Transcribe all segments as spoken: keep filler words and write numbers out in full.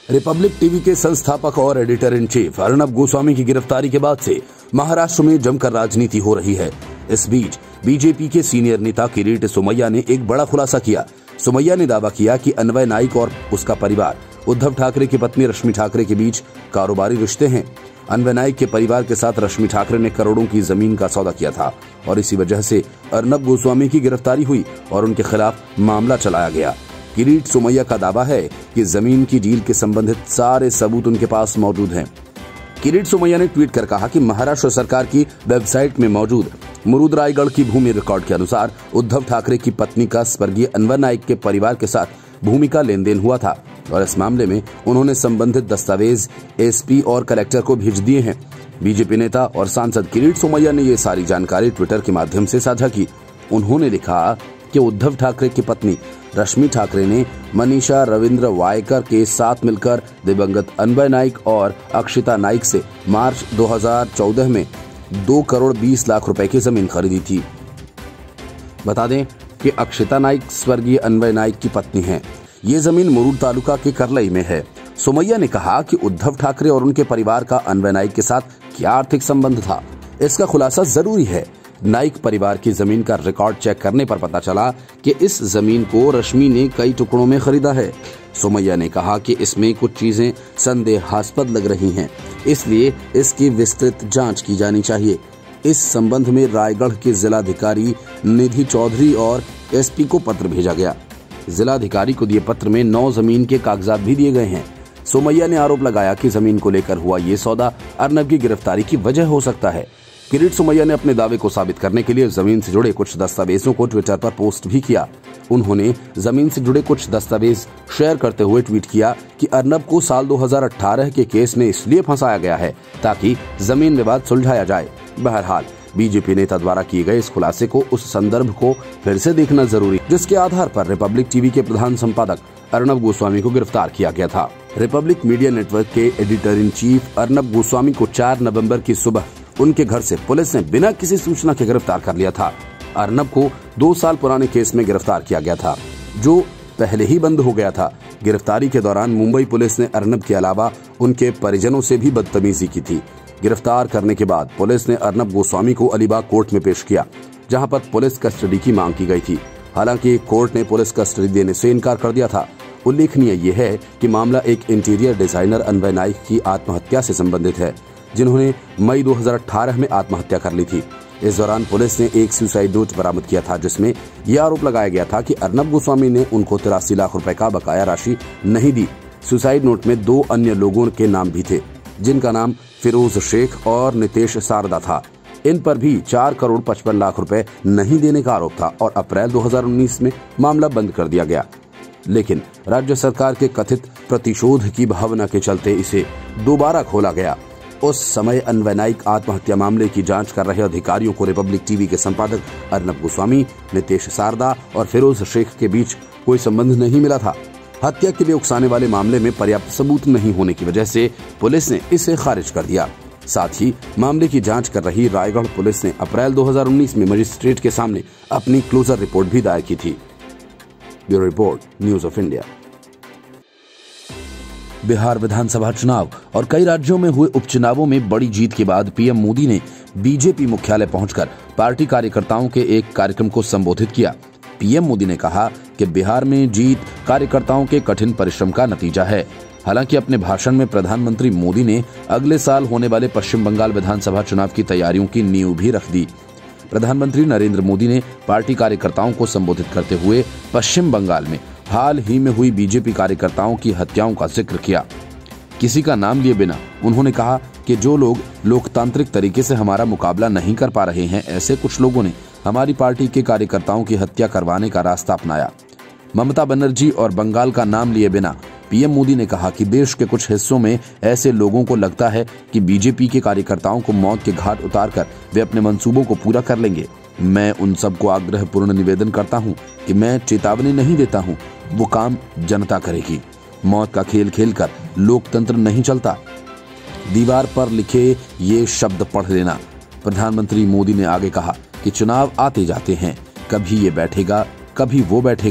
Republic TV के संस्थापक और editor in chief Arnab Goswami की गिरफ्तारी के बाद से महाराष्ट्र में जमकर राजनीति हो रही है। इस बीच बीजेपी के सीनियर नेता किरीट सोमैया ने एक बड़ा खुलासा किया। सोमैया ने दावा किया कि अन्वय नाइक और उसका परिवार उद्धव ठाकरे की पत्नी रश्मि ठाकरे के बीच कारोबारी रिश्ते हैं। अन्वय नाइक के परिवार के साथ रश्मि ठाकरे ने करोड़ों की जमीन का सौदा किया था और इसी वजह से अर्नब गोस्वामी की गिरफ्तारी हुई और उनके खिलाफ मामला चलाया गया। किरीट सोमैया का दावा है कि जमीन की डील के संबंधित सारे सबूत उनके पास मौजूद हैं। किरीट सोमैया ने ट्वीट कर कहा कि महाराष्ट्र सरकार की वेबसाइट में मौजूद मुरुड रायगढ़ की भूमि रिकॉर्ड के अनुसार उद्धव ठाकरे की पत्नी का स्वर्गीय अन्वय नाइक के परिवार के साथ भूमि का लेन देन हुआ था और इस मामले में उन्होंने संबंधित दस्तावेज एसपी और कलेक्टर को भेज दिए हैं। बीजेपी नेता और सांसद किरीट सोमैया ने ये सारी जानकारी ट्विटर के माध्यम से साझा की। उन्होंने लिखा कि उद्धव ठाकरे की पत्नी रश्मि ठाकरे ने मनीषा रविंद्र वायकर के साथ मिलकर दिवंगत अन्वय नाइक और अक्षिता नाइक से मार्च दो हज़ार चौदह में दो करोड़ बीस लाख रुपए की जमीन खरीदी थी। बता दें कि अक्षिता नाइक स्वर्गीय अन्वय नाइक की पत्नी हैं। ये जमीन मुरुड तालुका के करलई में है। सोमैया ने कहा कि उद्धव ठाकरे और उनके परिवार का अन्वय नाइक के साथ क्या आर्थिक संबंध था, इसका खुलासा जरूरी है। नाइक परिवार की जमीन का रिकॉर्ड चेक करने पर पता चला कि इस जमीन को रश्मि ने कई टुकड़ों में खरीदा है। सोमैया ने कहा कि इसमें कुछ चीजें संदेहास्पद लग रही हैं, इसलिए इसकी विस्तृत जांच की जानी चाहिए। इस संबंध में रायगढ़ के जिलाधिकारी निधि चौधरी और एसपी को पत्र भेजा गया। जिलाधिकारी को दिए पत्र में नौ जमीन के कागजात भी दिए गए हैं। सोमैया ने आरोप लगाया कि जमीन को लेकर हुआ ये सौदा अर्नब की गिरफ्तारी की वजह हो सकता है। किरीट सोमैया ने अपने दावे को साबित करने के लिए जमीन से जुड़े कुछ दस्तावेजों को ट्विटर पर पोस्ट भी किया। उन्होंने जमीन से जुड़े कुछ दस्तावेज शेयर करते हुए ट्वीट किया कि अर्नब को साल दो हज़ार अठारह के केस में इसलिए फंसाया गया है ताकि जमीन विवाद सुलझाया जाए। बहरहाल बीजेपी नेता द्वारा किए गए इस खुलासे को, उस संदर्भ को फिर से देखना जरूरी, जिसके आधार पर रिपब्लिक टीवी के प्रधान संपादक अर्नब गोस्वामी को गिरफ्तार किया गया था। रिपब्लिक मीडिया नेटवर्क के editor in chief Arnab Goswami को चार नवंबर की सुबह उनके घर से पुलिस ने बिना किसी सूचना के गिरफ्तार कर लिया था। अर्नब को दो साल पुराने केस में गिरफ्तार किया गया था, जो पहले ही बंद हो गया था। गिरफ्तारी के दौरान मुंबई पुलिस ने अर्नब के अलावा उनके परिजनों से भी बदतमीजी की थी। गिरफ्तार करने के बाद पुलिस ने अर्नब गोस्वामी को अलीबाग कोर्ट में पेश किया, जहां पर पुलिस कस्टडी की मांग की गई थी। हालांकि कोर्ट ने पुलिस कस्टडी देने से इनकार कर दिया था। उल्लेखनीय ये है कि मामला एक इंटीरियर डिजाइनर अन्वय नाइक की आत्महत्या से संबंधित है, जिन्होंने मई दो हज़ार अठारह में आत्महत्या कर ली थी। इस दौरान पुलिस ने एक सुसाइड नोट बरामद किया था, जिसमें यह आरोप लगाया गया था कि अर्नब गोस्वामी ने उनको तिरासी लाख रुपए का बकाया राशि नहीं दी। सुसाइड नोट में दो अन्य लोगों के नाम भी थे, जिनका नाम फिरोज शेख और नितेश सारदा था। इन पर भी चार करोड़ पचपन लाख रुपए नहीं देने का आरोप था और अप्रैल दो हज़ार उन्नीस में मामला बंद कर दिया गया। लेकिन राज्य सरकार के कथित प्रतिशोध की भावना के चलते इसे दोबारा खोला गया। उस समय अन्वय नाइक आत्महत्या मामले की जांच कर रहे अधिकारियों को रिपब्लिक टीवी के संपादक अर्नब गोस्वामी, नितेश सारदा और फिरोज शेख के बीच कोई संबंध नहीं मिला था। हत्या के लिए उकसाने वाले मामले में पर्याप्त सबूत नहीं होने की वजह से पुलिस ने इसे खारिज कर दिया। साथ ही मामले की जांच कर रही रायगढ़ पुलिस ने अप्रैल दो हज़ार उन्नीस में मजिस्ट्रेट के सामने अपनी क्लोजर रिपोर्ट भी दायर की थी। Bureau report, news of India. Bihar विधानसभा चुनाव और कई राज्यों में हुए उपचुनावों में बड़ी जीत के बाद पीएम मोदी ने बीजेपी मुख्यालय पहुंचकर पार्टी कार्यकर्ताओं के एक कार्यक्रम को संबोधित किया। पीएम मोदी ने कहा कि बिहार में जीत कार्यकर्ताओं के कठिन परिश्रम का नतीजा है। हालांकि अपने भाषण में प्रधानमंत्री मोदी ने अगले साल होने वाले पश्चिम बंगाल विधानसभा चुनाव की तैयारियों की नींव भी रख दी। प्रधानमंत्री नरेंद्र मोदी ने पार्टी कार्यकर्ताओं को संबोधित करते हुए पश्चिम बंगाल में हाल ही में हुई बीजेपी कार्यकर्ताओं की हत्याओं का जिक्र किया। किसी का नाम लिए बिना उन्होंने कहा कि जो लोग लोकतांत्रिक तरीके से हमारा मुकाबला नहीं कर पा रहे हैं, ऐसे कुछ लोगों ने हमारी पार्टी के कार्यकर्ताओं की हत्या करवाने का रास्ता अपनाया। ममता बनर्जी और बंगाल का नाम लिए बिना पीएम मोदी ने कहा कि देश के कुछ हिस्सों में ऐसे लोगों को लगता है कि बीजेपी के कार्यकर्ताओं को मौत के घाट उतारकर वे अपने मंसूबों को पूरा कर लेंगे। मैं उन सबको आग्रहपूर्ण निवेदन करता हूं कि मैं चेतावनी नहीं देता हूं, वो काम जनता करेगी। मौत का खेल खेलकर लोकतंत्र नहीं चलता। दीवार पर लिखे ये शब्द पढ़ लेना। प्रधानमंत्री मोदी ने आगे कहा कि चुनाव आते जाते हैं, कभी ये बैठेगा, कभी वो बैठेगा,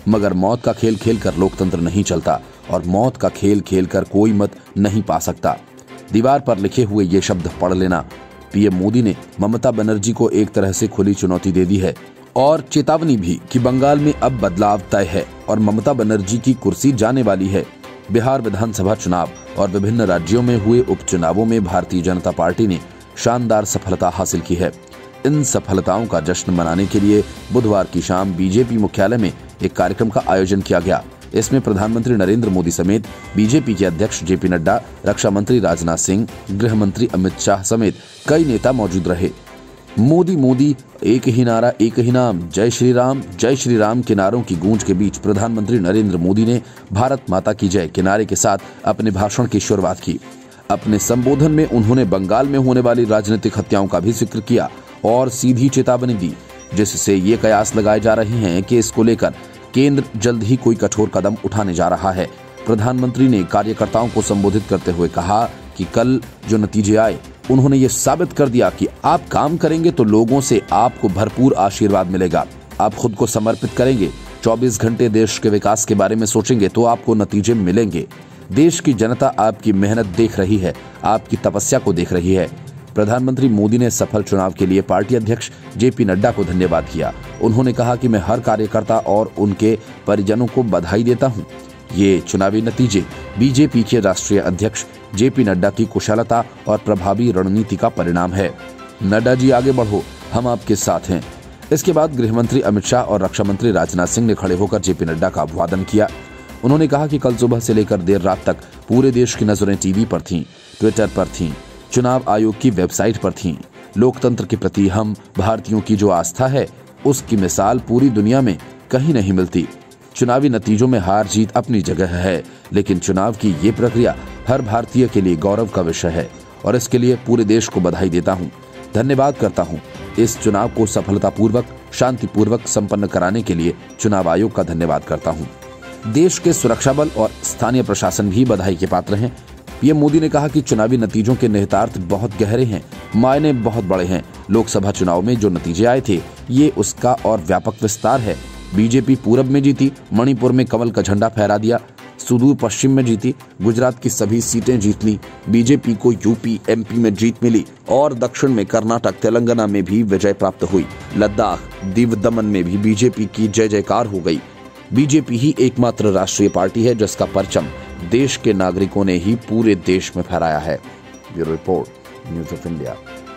मगर मौत का खेल खेलकर लोकतंत्र नहीं चलता और मौत का खेल खेलकर कोई मत नहीं पा सकता। दीवार पर लिखे हुए ये शब्द पढ़ लेना। पीएम मोदी ने ममता बनर्जी को एक तरह से खुली चुनौती दे दी है और चेतावनी भी कि बंगाल में अब बदलाव तय है और ममता बनर्जी की कुर्सी जाने वाली है। बिहार विधानसभा चुनाव और विभिन्न राज्यों में हुए उपचुनावों में भारतीय जनता पार्टी ने शानदार सफलता हासिल की है। इन सफलताओं का जश्न मनाने के लिए बुधवार की शाम बीजेपी मुख्यालय में एक कार्यक्रम का आयोजन किया गया। इसमें प्रधानमंत्री नरेंद्र मोदी समेत बीजेपी के अध्यक्ष जेपी नड्डा, रक्षा मंत्री राजनाथ सिंह, गृह मंत्री अमित शाह समेत कई नेता मौजूद रहे। मोदी मोदी एक ही नारा एक ही नाम, जय श्री राम जय श्री राम के नारों की गूंज के बीच प्रधानमंत्री नरेंद्र मोदी ने भारत माता की जय के नारे के साथ अपने भाषण की शुरुआत की। अपने संबोधन में उन्होंने बंगाल में होने वाली राजनीतिक हत्याओं का भी जिक्र किया और सीधी चेतावनी दी, जिससे ये कयास लगाए जा रहे हैं कि इसको लेकर केंद्र जल्द ही कोई कठोर कदम उठाने जा रहा है। प्रधानमंत्री ने कार्यकर्ताओं को संबोधित करते हुए कहा कि कल जो नतीजे आए उन्होंने ये साबित कर दिया कि आप काम करेंगे तो लोगों से आपको भरपूर आशीर्वाद मिलेगा। आप खुद को समर्पित करेंगे, चौबीस घंटे देश के विकास के बारे में सोचेंगे तो आपको नतीजे मिलेंगे। देश की जनता आपकी मेहनत देख रही है, आपकी तपस्या को देख रही है। प्रधानमंत्री मोदी ने सफल चुनाव के लिए पार्टी अध्यक्ष जेपी नड्डा को धन्यवाद किया। उन्होंने कहा कि मैं हर कार्यकर्ता और उनके परिजनों को बधाई देता हूं। ये चुनावी नतीजे बीजेपी के राष्ट्रीय अध्यक्ष जेपी नड्डा की कुशलता और प्रभावी रणनीति का परिणाम है। नड्डा जी आगे बढ़ो, हम आपके साथ हैं। इसके बाद गृह मंत्री अमित शाह और रक्षा मंत्री राजनाथ सिंह ने खड़े होकर जेपी नड्डा का अभिवादन किया। उन्होंने कहा कि कल सुबह से लेकर देर रात तक पूरे देश की नजरें टीवी पर थीं, ट्विटर पर थीं, चुनाव आयोग की वेबसाइट पर थीं। लोकतंत्र के प्रति हम भारतीयों की जो आस्था है उसकी मिसाल पूरी दुनिया में कहीं नहीं मिलती। चुनावी नतीजों में हार जीत अपनी जगह है, लेकिन चुनाव की ये प्रक्रिया हर भारतीय के लिए गौरव का विषय है और इसके लिए पूरे देश को बधाई देता हूँ, धन्यवाद करता हूँ। इस चुनाव को सफलतापूर्वक शांतिपूर्वक संपन्न कराने के लिए चुनाव आयोग का धन्यवाद करता हूँ। देश के सुरक्षा बल और स्थानीय प्रशासन भी बधाई के पात्र हैं। पीएम मोदी ने कहा कि चुनावी नतीजों के निहितार्थ बहुत गहरे हैं, मायने बहुत बड़े हैं। लोकसभा चुनाव में जो नतीजे आए थे ये उसका और व्यापक विस्तार है। बीजेपी पूरब में जीती, मणिपुर में कमल का झंडा फहरा दिया, सुदूर पश्चिम में जीती, गुजरात की सभी सीटें जीत ली, बीजेपी को यूपी एमपी में जीत मिली और दक्षिण में कर्नाटक तेलंगाना में भी विजय प्राप्त हुई। लद्दाख दीव दमन में भी बीजेपी की जय जयकार हो गई। बीजेपी ही एकमात्र राष्ट्रीय पार्टी है जिसका परचम देश के नागरिकों ने ही पूरे देश में फहराया है। Bureau report, news of India.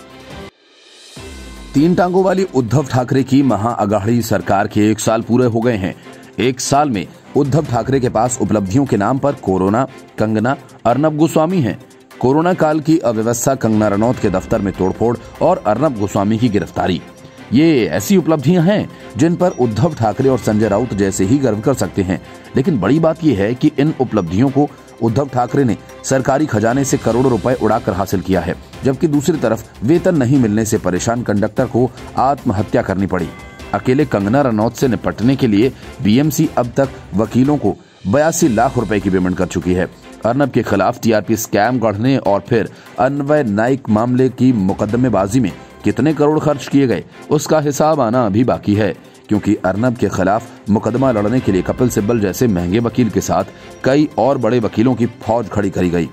तीन टांगों वाली उद्धव ठाकरे की महाअघाड़ी सरकार के एक साल पूरे हो गए हैं। एक साल में उद्धव ठाकरे के पास उपलब्धियों के नाम पर कोरोना, कंगना, अर्नब गोस्वामी हैं। कोरोना काल की अव्यवस्था, कंगना रनौत के दफ्तर में तोड़फोड़ और अर्नब गोस्वामी की गिरफ्तारी, ये ऐसी उपलब्धियां हैं जिन पर उद्धव ठाकरे और संजय राउत जैसे ही गर्व कर सकते हैं। लेकिन बड़ी बात यह है कि इन उपलब्धियों को उद्धव ठाकरे ने सरकारी खजाने से करोड़ों रुपए उड़ाकर हासिल किया है, जबकि दूसरी तरफ वेतन नहीं मिलने से परेशान कंडक्टर को आत्महत्या करनी पड़ी। अकेले कंगना रनौत से निपटने के लिए बीएमसी अब तक वकीलों को बयासी लाख रुपए की पेमेंट कर चुकी है। अर्नब के खिलाफ टीआरपी स्कैम गढ़ने और फिर अन्वय नाइक मामले की मुकदमेबाजी में कितने करोड़ खर्च किए गए उसका हिसाब आना अभी बाकी है, क्योंकि अर्नब के खिलाफ मुकदमा लड़ने के लिए कपिल सिब्बल जैसे महंगे वकील के साथ कई और बड़े वकीलों की फौज खड़ी करी गई।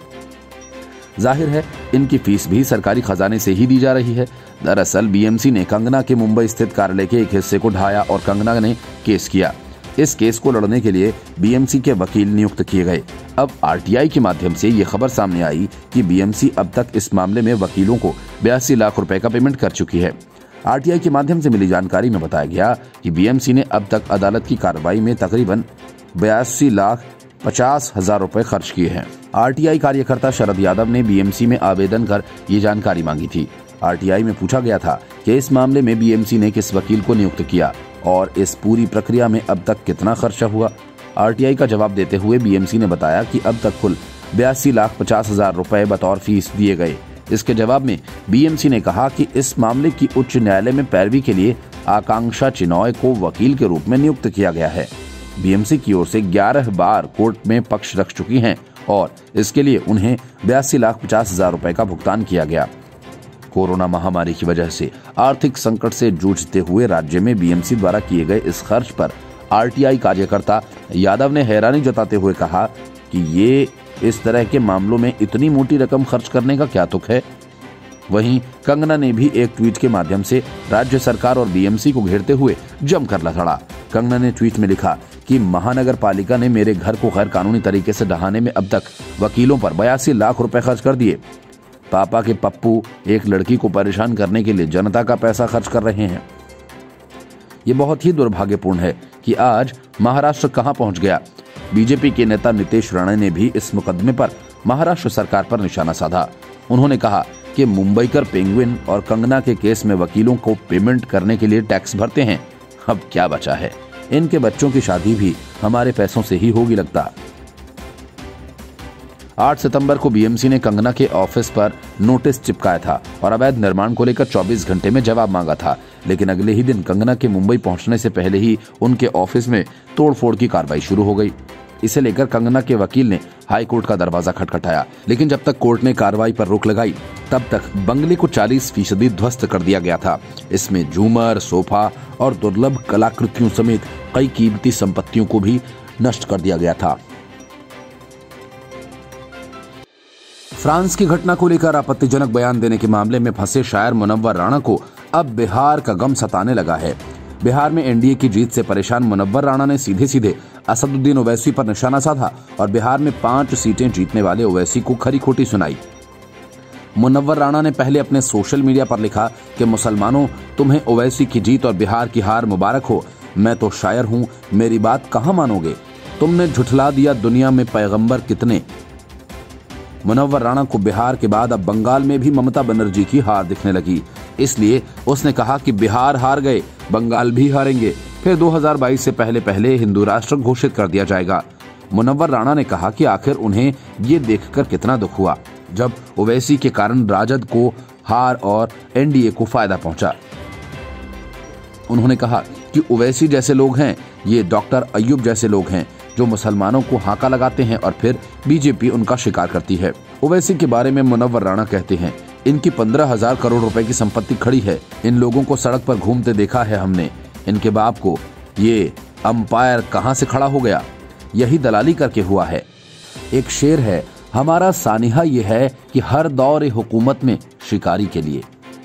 जाहिर है इनकी फीस भी सरकारी खजाने से ही दी जा रही है। दरअसल बीएमसी ने कंगना के मुंबई स्थित कार्यालय के एक हिस्से को ढाया और कंगना ने केस किया। इस केस को लड़ने के लिए बीएमसी के वकील नियुक्त किए गए। अब आरटीआई के माध्यम से ये खबर सामने आई कि बीएमसी अब तक इस मामले में वकीलों को बयासी लाख रुपए का पेमेंट कर चुकी है। आरटीआई के माध्यम से मिली जानकारी में बताया गया कि बीएमसी ने अब तक अदालत की कार्रवाई में तकरीबन बयासी लाख पचास हजार रुपए खर्च किए हैं। आरटीआई कार्यकर्ता शरद यादव ने बीएमसी में आवेदन कर ये जानकारी मांगी थी। आरटीआई में पूछा गया था कि इस मामले में बीएमसी ने किस वकील को नियुक्त किया और इस पूरी प्रक्रिया में अब तक कितना खर्चा हुआ। आरटीआई का जवाब देते हुए बीएमसी ने बताया कि अब तक कुल बयासी लाख पचास हजार रुपए बतौर फीस दिए गए। इसके जवाब में बीएमसी ने कहा कि इस मामले की उच्च न्यायालय में पैरवी के लिए आकांक्षा चिनॉय को वकील के रूप में नियुक्त किया गया है। बीएमसी की ओर से ग्यारह बार कोर्ट में पक्ष रख चुकी हैं और इसके लिए उन्हें बयासी लाख पचास हजार रुपए का भुगतान किया गया। कोरोना महामारी की वजह से आर्थिक संकट से जूझते हुए राज्य में बीएमसी द्वारा किए गए इस खर्च पर आरटीआई कार्यकर्ता यादव ने हैरानी जताते हुए कहा कि ये इस तरह के मामलों में इतनी मोटी रकम खर्च करने का क्या तुक है। वहीं कंगना ने भी एक ट्वीट के माध्यम से राज्य सरकार और बीएमसी को घेरते हुए जमकर लड़खड़ा। कंगना ने ट्वीट में लिखा कि महानगर पालिका ने मेरे घर को गैर कानूनी तरीके से ढहाने में अब तक वकीलों पर बयासी लाख रुपए खर्च कर दिए। पापा के पप्पू एक लड़की को परेशान करने के लिए जनता का पैसा खर्च कर रहे हैं। ये बहुत ही दुर्भाग्यपूर्ण है कि आज महाराष्ट्र कहां पहुंच गया। बीजेपी के नेता नीतीश राणे ने भी इस मुकदमे पर महाराष्ट्र सरकार पर निशाना साधा। उन्होंने कहा कि मुंबईकर पेंगुइन और कंगना के केस में वकीलों को पेमेंट करने के लिए टैक्स भरते हैं। अब क्या बचा है, इनके बच्चों की शादी भी हमारे पैसों से ही होगी लगता। आठ सितंबर को बीएमसी ने कंगना के ऑफिस पर नोटिस चिपकाया था और अवैध निर्माण को लेकर चौबीस घंटे में जवाब मांगा था, लेकिन अगले ही दिन कंगना के मुंबई पहुंचने से पहले ही उनके ऑफिस में तोड़फोड़ की कार्रवाई शुरू हो गई। इसे लेकर कंगना के वकील ने हाई कोर्ट का दरवाजा खटखटाया, लेकिन जब तक कोर्ट ने कार्रवाई पर रोक लगाई तब तक बंगले को चालीस फीसदी ध्वस्त कर दिया गया था। इसमें झूमर, सोफा और दुर्लभ कलाकृतियों समेत कई कीमती संपत्तियों को भी नष्ट कर दिया गया था। फ्रांस की घटना को लेकर आपत्तिजनक बयान देने के मामले में फंसे शायर मुनव्वर राणा को अब बिहार का गम सताने लगा है। बिहार में एनडीए की जीत से परेशान मुनव्वर राणा ने सीधे सीधे असदुद्दीन ओवैसी पर निशाना साधा और बिहार में पांच सीटें जीतने वाले ओवैसी को खरी खोटी सुनाई। मुनव्वर राणा ने पहले अपने सोशल मीडिया पर लिखा कि मुसलमानों, तुम्हें ओवैसी की जीत और बिहार की हार मुबारक हो। मैं तो शायर हूं, मेरी बात कहां मानोगे? तुमने झुठला दिया दुनिया में पैगंबर कितने। मुनव्वर राणा को बिहार के बाद अब बंगाल में भी ममता बनर्जी की हार दिखने लगी, इसलिए उसने कहा कि बिहार हार गए, बंगाल भी हारेंगे, फिर दो हज़ार बाईस से पहले पहले हिंदू राष्ट्र घोषित कर दिया जाएगा। मुनव्वर राणा ने कहा कि आखिर उन्हें ये देखकर कितना दुख हुआ जब ओवैसी के कारण राजद को हार और एनडीए को फायदा पहुंचा। उन्होंने कहा कि ओवैसी जैसे लोग हैं, ये डॉक्टर अय्यूब जैसे लोग हैं जो मुसलमानों को हाका लगाते हैं और फिर बीजेपी उनका शिकार करती है। ओवैसी के बारे में मुनव्वर राणा कहते हैं, इनकी पंद्रह हजार करोड़ रुपए की संपत्ति खड़ी है। इन लोगों को सड़क पर घूमते देखा है हमने। इनके बाप को ये अंपायर कहां से खड़ा हो गया? यही दलाली करके हुआ है। एक शेर है, हमारा सानिहा ये है कि हर दौर हुकूमत में शिकारी के लिए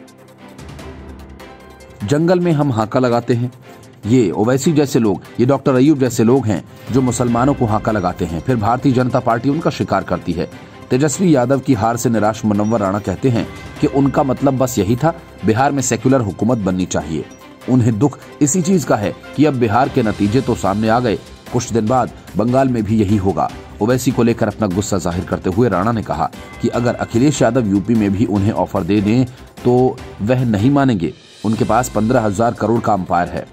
जंगल में हम हाका लगाते हैं। ये ओवैसी जैसे लोग, ये डॉक्टर अय्यूब जैसे लोग हैं जो मुसलमानों को हाका लगाते हैं, फिर भारतीय जनता पार्टी उनका शिकार करती है। तेजस्वी यादव की हार से निराश मुनव्वर राणा कहते हैं कि उनका मतलब बस यही था, बिहार में सेक्युलर हुकूमत बननी चाहिए। उन्हें दुख इसी चीज का है कि अब बिहार के नतीजे तो सामने आ गए, कुछ दिन बाद बंगाल में भी यही होगा। ओवैसी को लेकर अपना गुस्सा जाहिर करते हुए राणा ने कहा कि अगर अखिलेश यादव यूपी में भी उन्हें ऑफर दे दें तो वह नहीं मानेंगे। उनके पास पंद्रह हजार करोड़ का अंपायर है,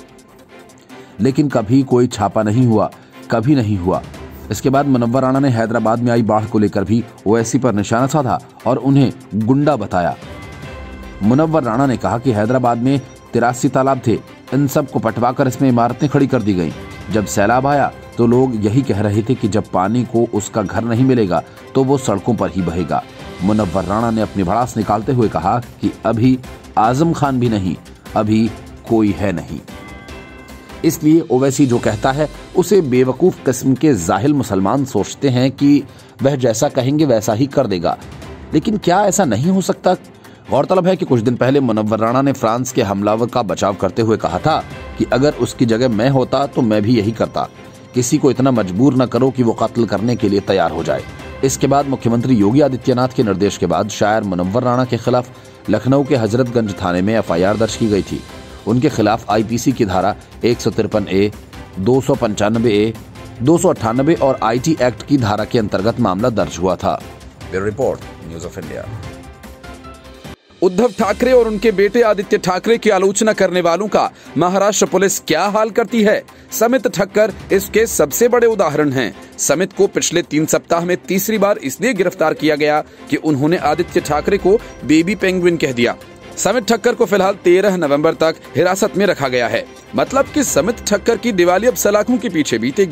लेकिन कभी कोई छापा नहीं हुआ, कभी नहीं हुआ। इसके बाद मुनव्वर राणा ने हैदराबाद में आई बाढ़ को लेकर भी ओवैसी पर निशाना साधा और उन्हें गुंडा बताया। मुनव्वर राणा ने कहा कि हैदराबाद में तिरासी तालाब थे, इन सब को पटवाकर इसमें इमारतें खड़ी कर दी गईं। जब सैलाब आया तो लोग यही कह रहे थे कि जब पानी को उसका घर नहीं मिलेगा तो वो सड़कों पर ही बहेगा। मुनव्वर राणा ने अपनी भड़ास निकालते हुए कहा कि अभी आजम खान भी नहीं, अभी कोई है नहीं। इसलिए ओवैसी जो कहता है उसे बेवकूफ किस्म के जाहिल मुसलमान सोचते हैं कि वह जैसा कहेंगे वैसा ही कर देगा, लेकिन क्या ऐसा नहीं हो सकता? गौरतलब है कि कुछ दिन पहले मुनव्वर राणा ने फ्रांस के हमलावर का बचाव करते हुए कहा था कि अगर उसकी जगह मैं होता तो मैं भी यही करता। किसी को इतना मजबूर न करो कि वो कत्ल करने के लिए तैयार हो जाए। इसके बाद मुख्यमंत्री योगी आदित्यनाथ के निर्देश के बाद शायर मुनव्वर राणा के खिलाफ लखनऊ के हजरतगंज थाने में एफ आई आर दर्ज की गई थी। उनके खिलाफ आईपीसी की धारा एक सौ तिरपन ए, दो सौ पंचानबे ए, दो सौ अट्ठानबे और आईटी एक्ट की धारा के अंतर्गत मामला दर्ज हुआ था। Report, news of India. Uddhav Thackeray और उनके बेटे आदित्य ठाकरे की आलोचना करने वालों का महाराष्ट्र पुलिस क्या हाल करती है? समित ठक्कर इसके सबसे बड़े उदाहरण हैं। समित को पिछले तीन सप्ताह में तीसरी बार इसलिए गिरफ्तार किया गया कि उन्होंने आदित्य ठाकरे को बेबी पेंगुइन कह दिया। समित ठक्कर को फिलहाल तेरह नवंबर तक हिरासत में रखा गया है। मतलब कि समित ठक्कर की दिवाली अब सलाखों के पीछे बीतेगी।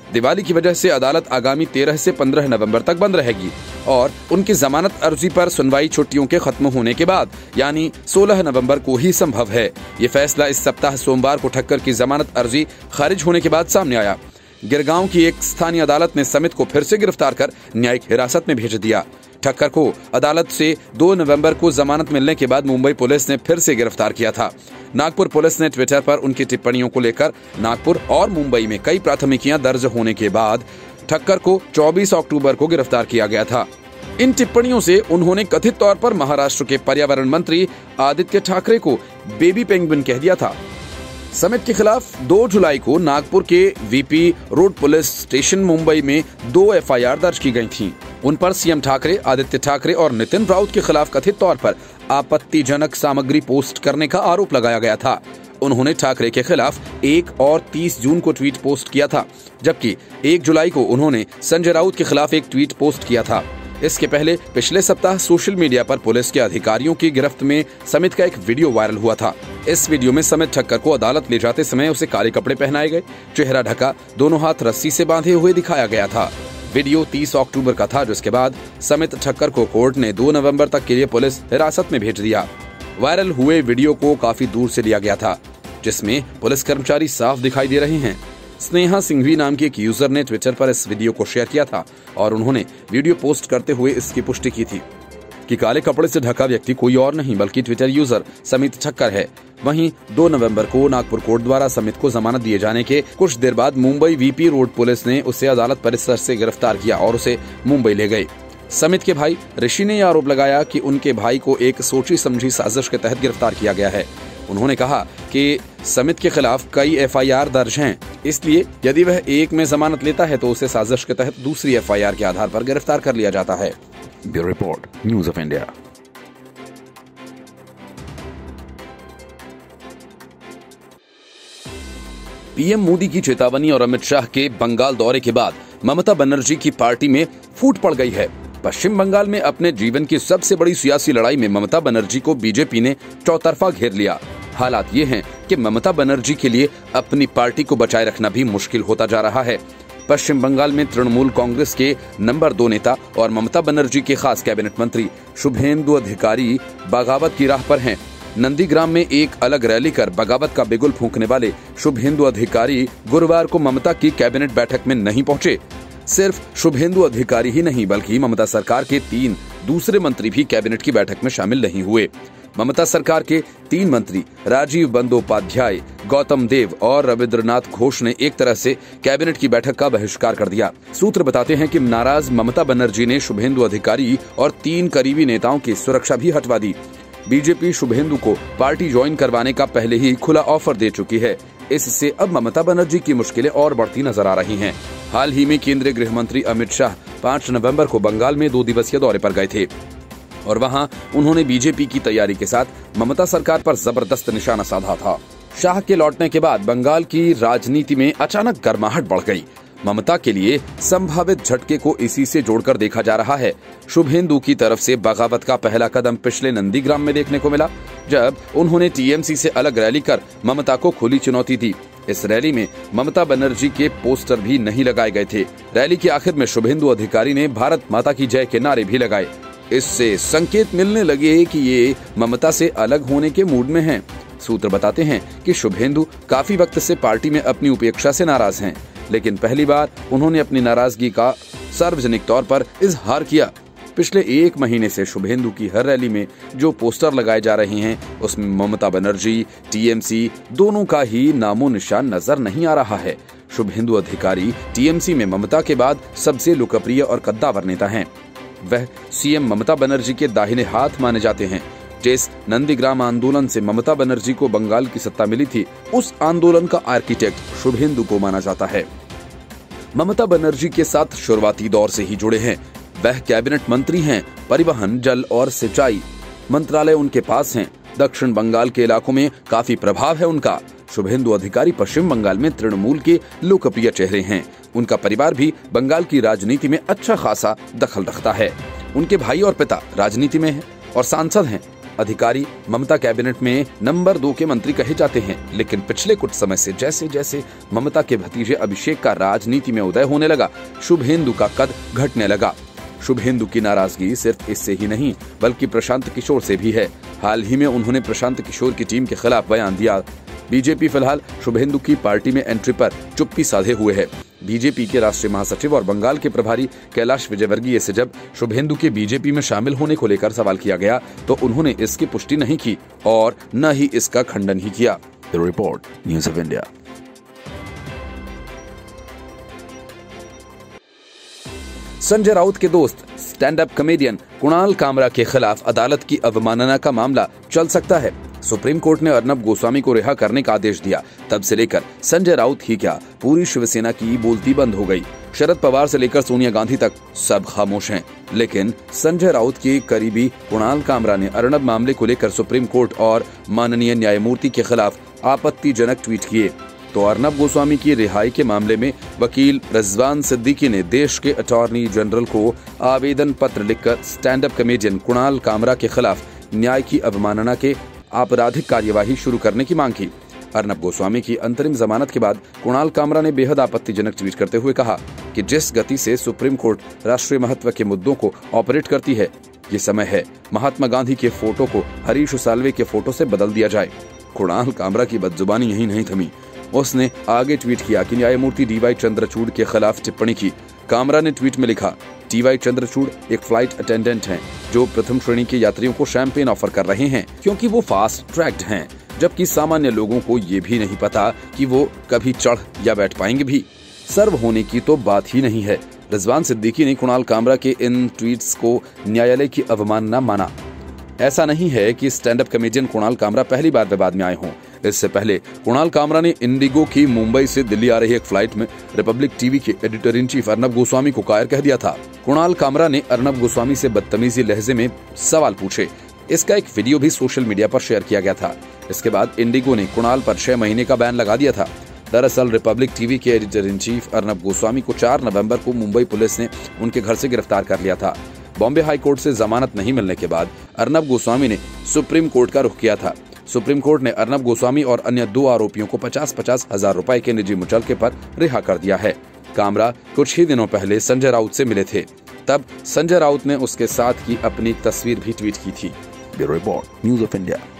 दिवाली की वजह से अदालत आगामी तेरह से पंद्रह नवंबर तक बंद रहेगी और उनकी जमानत अर्जी पर सुनवाई छुट्टियों के खत्म होने के बाद यानी सोलह नवंबर को ही संभव है। ये फैसला इस सप्ताह सोमवार को ठक्कर की जमानत अर्जी खारिज होने के बाद सामने आया। गिरगांव की एक स्थानीय अदालत ने समित को फिर से गिरफ्तार कर न्यायिक हिरासत में भेज दिया। ठक्कर को अदालत से दो नवंबर को जमानत मिलने के बाद मुंबई पुलिस ने फिर से गिरफ्तार किया था। नागपुर पुलिस ने ट्विटर पर उनकी टिप्पणियों को लेकर नागपुर और मुंबई में कई प्राथमिकियां दर्ज होने के बाद ठक्कर को चौबीस अक्टूबर को गिरफ्तार किया गया था। इन टिप्पणियों से उन्होंने कथित तौर पर महाराष्ट्र के पर्यावरण मंत्री आदित्य ठाकरे को बेबी पेंगुइन कह दिया था। समित के खिलाफ दो जुलाई को नागपुर के VP road police station Mumbai में दो एफ आई आर दर्ज की गई थीं। उन पर सीएम ठाकरे, आदित्य ठाकरे और नितिन राउत के खिलाफ कथित तौर पर आपत्तिजनक सामग्री पोस्ट करने का आरोप लगाया गया था। उन्होंने ठाकरे के खिलाफ एक और तीस जून को ट्वीट पोस्ट किया था, जबकि एक जुलाई को उन्होंने संजय राउत के खिलाफ एक ट्वीट पोस्ट किया था। इसके पहले पिछले सप्ताह सोशल मीडिया पर पुलिस के अधिकारियों की गिरफ्त में समित का एक वीडियो वायरल हुआ था। इस वीडियो में समित ठक्कर को अदालत ले जाते समय उसे काले कपड़े पहनाए गए, चेहरा ढका, दोनों हाथ रस्सी से बांधे हुए दिखाया गया था। वीडियो तीस अक्टूबर का था, जिसके बाद समित ठक्कर को कोर्ट ने दो नवंबर तक के लिए पुलिस हिरासत में भेज दिया। वायरल हुए वीडियो को काफी दूर से लिया गया था, जिसमें पुलिस कर्मचारी साफ दिखाई दे रहे हैं। स्नेहा सिंघवी नाम की एक यूजर ने ट्विटर पर इस वीडियो को शेयर किया था और उन्होंने वीडियो पोस्ट करते हुए इसकी पुष्टि की थी कि काले कपड़े से ढका व्यक्ति कोई और नहीं बल्कि ट्विटर यूजर समित ठक्कर है। वहीं दो नवंबर को नागपुर कोर्ट द्वारा समित को जमानत दिए जाने के कुछ देर बाद मुंबई वीपी रोड पुलिस ने उसे अदालत परिसर से गिरफ्तार किया और उसे मुंबई ले गए। समित के भाई ऋषि ने यह आरोप लगाया कि उनके भाई को एक सोची समझी साजिश के तहत गिरफ्तार किया गया है। उन्होंने कहा कि समित के खिलाफ कई एफ आई आर दर्ज हैं, इसलिए यदि वह एक में जमानत लेता है तो उसे साजिश के तहत दूसरी एफ आई आर के आधार पर गिरफ्तार कर लिया जाता है। Bureau report, news of India. PM Modi की चेतावनी और अमित शाह के बंगाल दौरे के बाद ममता बनर्जी की पार्टी में फूट पड़ गई है। पश्चिम बंगाल में अपने जीवन की सबसे बड़ी सियासी लड़ाई में ममता बनर्जी को बीजेपी ने चौतरफा घेर लिया। हालात ये हैं कि ममता बनर्जी के लिए अपनी पार्टी को बचाए रखना भी मुश्किल होता जा रहा है। पश्चिम बंगाल में तृणमूल कांग्रेस के नंबर दो नेता और ममता बनर्जी के खास कैबिनेट मंत्री शुभेंदु अधिकारी बगावत की राह पर हैं। नंदीग्राम में एक अलग रैली कर बगावत का बिगुल फूंकने वाले शुभेंदु अधिकारी गुरुवार को ममता की कैबिनेट बैठक में नहीं पहुंचे। सिर्फ शुभेंदु अधिकारी ही नहीं बल्कि ममता सरकार के तीन दूसरे मंत्री भी कैबिनेट की बैठक में शामिल नहीं हुए। ममता सरकार के तीन मंत्री राजीव बंदोपाध्याय, गौतम देव और रविंद्रनाथ घोष ने एक तरह से कैबिनेट की बैठक का बहिष्कार कर दिया। सूत्र बताते हैं कि नाराज ममता बनर्जी ने शुभेंदु अधिकारी और तीन करीबी नेताओं की सुरक्षा भी हटवा दी। बीजेपी शुभेंदु को पार्टी ज्वाइन करवाने का पहले ही खुला ऑफर दे चुकी है। इससे अब ममता बनर्जी की मुश्किलें और बढ़ती नजर आ रही हैं। हाल ही में केंद्रीय गृह मंत्री अमित शाह पाँच नवंबर को बंगाल में दो दिवसीय दौरे पर गए थे और वहां उन्होंने बीजेपी की तैयारी के साथ ममता सरकार पर जबरदस्त निशाना साधा था। शाह के लौटने के बाद बंगाल की राजनीति में अचानक गर्माहट बढ़ गई। ममता के लिए संभावित झटके को इसी से जोड़कर देखा जा रहा है। शुभेंदु की तरफ से बगावत का पहला कदम पिछले नंदीग्राम में देखने को मिला, जब उन्होंने टीएमसी से अलग रैली कर ममता को खुली चुनौती दी। इस रैली में ममता बनर्जी के पोस्टर भी नहीं लगाए गए थे। रैली के आखिर में शुभेंदु अधिकारी ने भारत माता की जय के नारे भी लगाए। इससे संकेत मिलने लगे कि ये ममता से अलग होने के मूड में हैं। सूत्र बताते हैं कि शुभेंदु काफी वक्त से पार्टी में अपनी उपेक्षा से नाराज हैं, लेकिन पहली बार उन्होंने अपनी नाराजगी का सार्वजनिक तौर पर इजहार किया। पिछले एक महीने से शुभेंदु की हर रैली में जो पोस्टर लगाए जा रहे हैं उसमें ममता बनर्जी, टीएमसी दोनों का ही नामो निशान नजर नहीं आ रहा है। शुभेंदु अधिकारी टीएमसी में ममता के बाद सबसे लोकप्रिय और कद्दावर नेता हैं। वह सीएम ममता बनर्जी के दाहिने हाथ माने जाते हैं। जिस नंदीग्राम आंदोलन से ममता बनर्जी को बंगाल की सत्ता मिली थी, उस आंदोलन का आर्किटेक्ट शुभेंदु को माना जाता है। ममता बनर्जी के साथ शुरुआती दौर से ही जुड़े हैं। वह कैबिनेट मंत्री हैं। परिवहन, जल और सिंचाई मंत्रालय उनके पास हैं। दक्षिण बंगाल के इलाकों में काफी प्रभाव है उनका। शुभेंदु अधिकारी पश्चिम बंगाल में तृणमूल के लोकप्रिय चेहरे हैं। उनका परिवार भी बंगाल की राजनीति में अच्छा खासा दखल रखता है। उनके भाई और पिता राजनीति में हैं और सांसद हैं। अधिकारी ममता कैबिनेट में नंबर दो के मंत्री कहे जाते हैं, लेकिन पिछले कुछ समय से जैसे जैसे ममता के भतीजे अभिषेक का राजनीति में उदय होने लगा, शुभेंदु का कद घटने लगा। शुभेंदु की नाराजगी सिर्फ इससे ही नहीं बल्कि प्रशांत किशोर से भी है। हाल ही में उन्होंने प्रशांत किशोर की टीम के खिलाफ बयान दिया। बीजेपी फिलहाल शुभेंदु की पार्टी में एंट्री पर चुप्पी साधे हुए है। बीजेपी के राष्ट्रीय महासचिव और बंगाल के प्रभारी कैलाश विजयवर्गीय से जब शुभेंदु के बीजेपी में शामिल होने को लेकर सवाल किया गया तो उन्होंने इसकी पुष्टि नहीं की और न ही इसका खंडन ही किया। Report news of India. Sanjay Raut के दोस्त stand up comedian Kunal Kamra के खिलाफ अदालत की अवमानना का मामला चल सकता है। सुप्रीम कोर्ट ने अर्नब गोस्वामी को रिहा करने का आदेश दिया, तब से लेकर संजय राउत ही क्या पूरी शिवसेना की बोलती बंद हो गई। शरद पवार से लेकर सोनिया गांधी तक सब खामोश हैं। लेकिन संजय राउत के करीबी कुणाल कामरा ने अर्नब मामले को लेकर सुप्रीम कोर्ट और माननीय न्यायमूर्ति के खिलाफ आपत्तिजनक ट्वीट किए। तो अर्नब गोस्वामी की रिहाई के मामले में वकील रिजवान सिद्दीकी ने देश के अटॉर्नी जनरल को आवेदन पत्र लिखकर stand up comedian Kunal Kamra के खिलाफ न्याय की अवमानना के आपराधिक कार्यवाही शुरू करने की मांग की। अर्नब गोस्वामी की अंतरिम जमानत के बाद कुणाल कामरा ने बेहद आपत्तिजनक ट्वीट करते हुए कहा कि जिस गति से सुप्रीम कोर्ट राष्ट्रीय महत्व के मुद्दों को ऑपरेट करती है, ये समय है महात्मा गांधी के फोटो को हरीश साल्वे के फोटो से बदल दिया जाए। कुणाल कामरा की बदजुबानी यही नहीं थमी, उसने आगे ट्वीट किया कि न्यायमूर्ति डी वाई चंद्रचूड़ के खिलाफ टिप्पणी की। कामरा ने ट्वीट में लिखा, डी वाई चंद्रचूड़ एक फ्लाइट अटेंडेंट हैं जो प्रथम श्रेणी के यात्रियों को शैंपेन ऑफर कर रहे हैं क्योंकि वो फास्ट ट्रैक्ड हैं, जबकि सामान्य लोगों को ये भी नहीं पता कि वो कभी चढ़ या बैठ पाएंगे भी। सर्व होने की तो बात ही नहीं है। रिजवान सिद्दीकी ने कुणाल कामरा के इन ट्वीट्स को न्यायालय की अवमानना माना। ऐसा नहीं है कि stand up comedian Kunal Kamra पहली बार विवाद में आए हों। इससे पहले कुणाल कामरा ने इंडिगो की मुंबई से दिल्ली आ रही एक फ्लाइट में रिपब्लिक टीवी के editor in chief Arnab Goswami को कायर कह दिया था। कुणाल कामरा ने अर्नब गोस्वामी से बदतमीजी लहजे में सवाल पूछे। इसका एक वीडियो भी सोशल मीडिया पर शेयर किया गया था। इसके बाद इंडिगो ने कुणाल पर छह महीने का बैन लगा दिया था। दरअसल रिपब्लिक टीवी के editor in chief Arnab Goswami को चार नवंबर को मुंबई पुलिस ने उनके घर से गिरफ्तार कर लिया था। बॉम्बे हाई कोर्ट से जमानत नहीं मिलने के बाद अर्नब गोस्वामी ने सुप्रीम कोर्ट का रुख किया था। सुप्रीम कोर्ट ने अर्नब गोस्वामी और अन्य दो आरोपियों को पचास पचास हजार रुपए के निजी मुचलके पर रिहा कर दिया है। कामरा कुछ ही दिनों पहले संजय राउत से मिले थे, तब संजय राउत ने उसके साथ की अपनी तस्वीर भी ट्वीट की थी। Bureau report news of India.